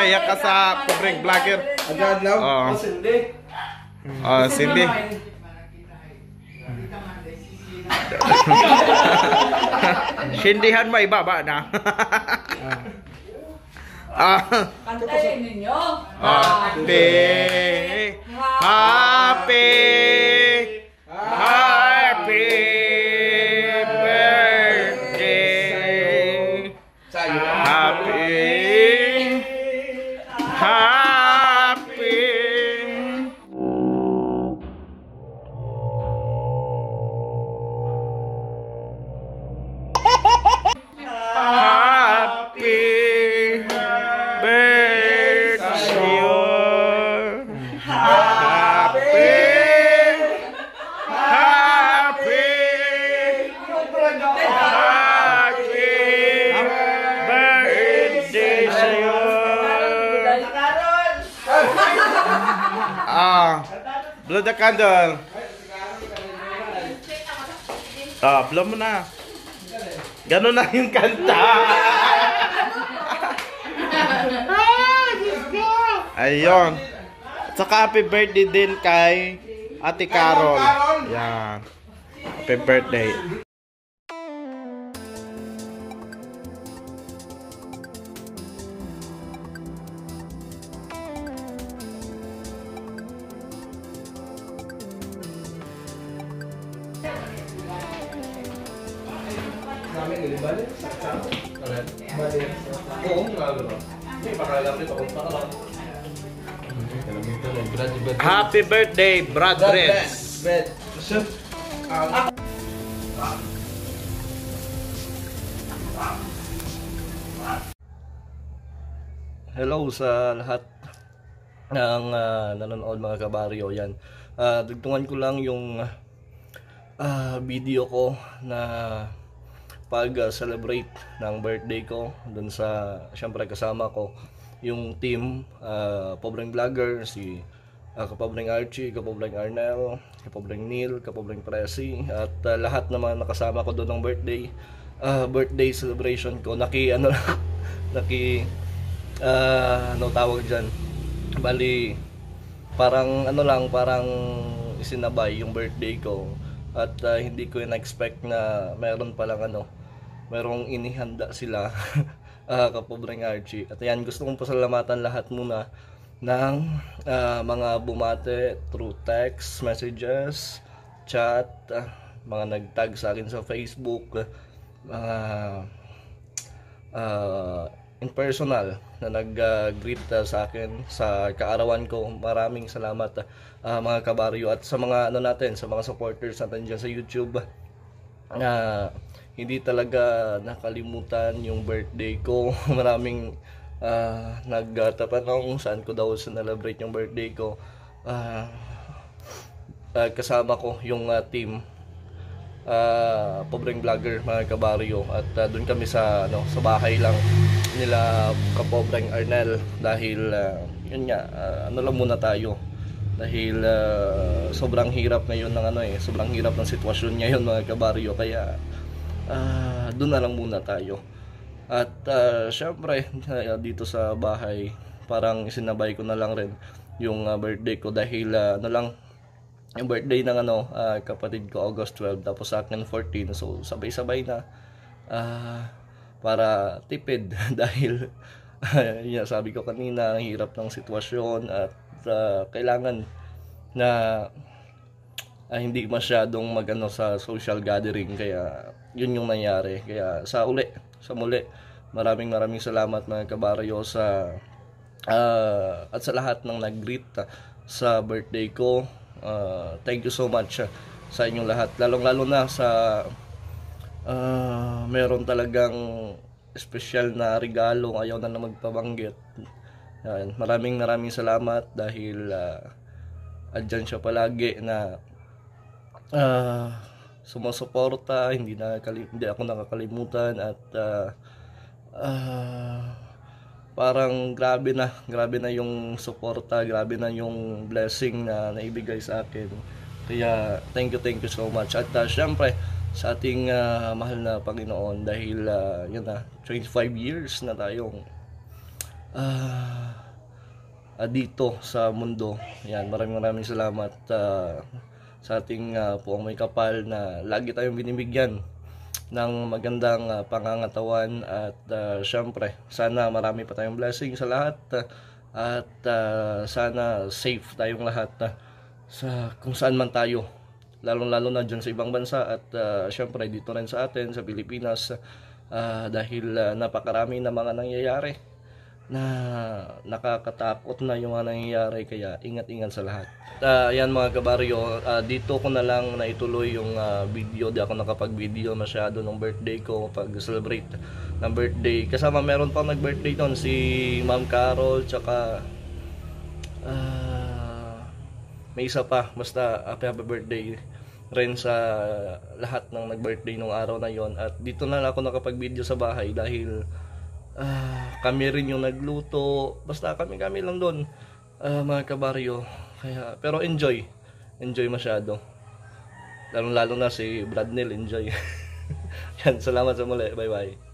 naiyak ka sa pobreng vlogger. Agad lang. Oo. Cindy. Cindy. Sindihan mo ibaba na. Kantayin ninyo. Happy birthday. Blow the candle. Blow mo na. Ganun na yung kanta. Ayun. Saka happy birthday din kay Ate Carol. Yan. Happy birthday. Namin nilibali. Saksa. Alright. Bali. Oo, nga ba? Hindi, pakalamit ako. Pakalamit. Happy birthday, Brad Reds. Bread. Hello sa lahat ng nanonood mga kabaryo. Yan. Dugtungan ko lang yung video ko na pag-celebrate ng birthday ko dun sa, syempre kasama ko yung team, Pobreng Vlogger, si Kapobreng Archie, Kapobreng Arnel, Kapobreng Neil, Kapobreng Presi, at lahat naman nakasama ko doon ng birthday celebration ko. Ano tawag dyan, bali parang parang isinabay yung birthday ko, at hindi ko na-expect na meron merong inihanda sila. Kapobreng Archie. At yan, gusto kong pasalamatan lahat muna ng mga bumate through text messages, chat, mga nag-tag sa akin sa Facebook, mga in personal na nag-greet sa akin sa kaarawan ko. Maraming salamat mga kabaryo, at sa mga sa mga supporters natin dyan sa YouTube. Hindi talaga nakalimutan yung birthday ko. Maraming nagtatanong saan ko daw celebrate yung birthday ko. Kasama ko yung team Pobreng Vlogger mga kabaryo, at doon kami sa bahay lang nila Kapobreng Arnel, dahil yun nga, lang muna tayo, dahil sobrang hirap ngayon ng sobrang hirap ng sitwasyon ngayon mga kabaryo, kaya doon na lang muna tayo. At syempre dito sa bahay parang isinabay ko na lang rin yung birthday ko, dahil yung birthday ng kapatid ko August 12, tapos sa akin 14, so sabay-sabay na para tipid. Dahil yun, sabi ko kanina, ang hirap ng sitwasyon, at kailangan na hindi masyadong sa social gathering, kaya yun yung nangyari. Kaya sa muli, maraming salamat mga kabaryo at sa lahat ng nag-greet sa birthday ko. Thank you so much sa inyong lahat, lalong-lalo na sa meron talagang espesyal na regalo, ayaw na magpabanggit. Maraming salamat, dahil andyan siya palagi na sumusuporta, hindi ako nakakalimutan, at parang grabe na yung suporta, grabe na yung blessing na naibigay sa akin. Kaya thank you so much. At syempre sa ating mahal na Panginoon, dahil yun 25 years na tayong dito sa mundo. Yan, maraming salamat sa ating puong may kapal na lagi tayong binibigyan ng magandang pangangatawan at syempre sana marami pa tayong blessing sa lahat at sana safe tayong lahat sa kung saan man tayo, lalo na dyan sa ibang bansa at syempre dito rin sa atin sa Pilipinas dahil napakarami na mga nangyayari na nakakatakot na yung mga nangyayari, kaya ingat-ingat sa lahat. Yan mga kabaryo, dito ko na lang naituloy yung video. Di ako nakapag-video masyado ng birthday ko, pag-celebrate ng birthday. Kasama meron pa nag-birthday doon, si Ma'am Carol, tsaka may isa pa, basta happy birthday rin sa lahat ng nag-birthday nung araw na yon. At dito na lang ako nakapag-video sa bahay dahil kami rin yung nagluto, basta kami lang doon mga kabaryo. Kaya, pero enjoy masyado, lalo na si Bradnell, enjoy. Yan, salamat sa muli, bye bye.